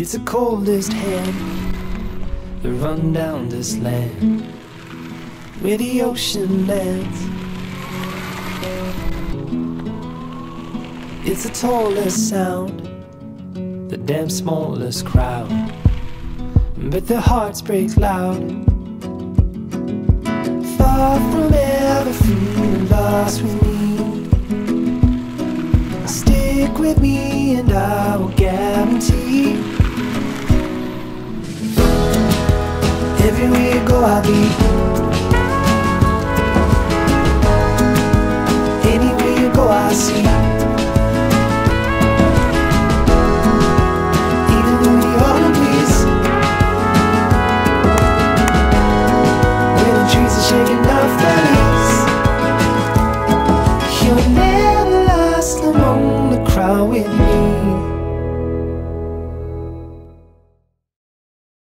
It's the coldest hand that run down this land where the ocean lands. It's the tallest sound, the damn smallest crowd, but their hearts break loud. Far from ever feeling lost with me, stick with me and I will guarantee everywhere you go I'll be, anywhere you go I'll see.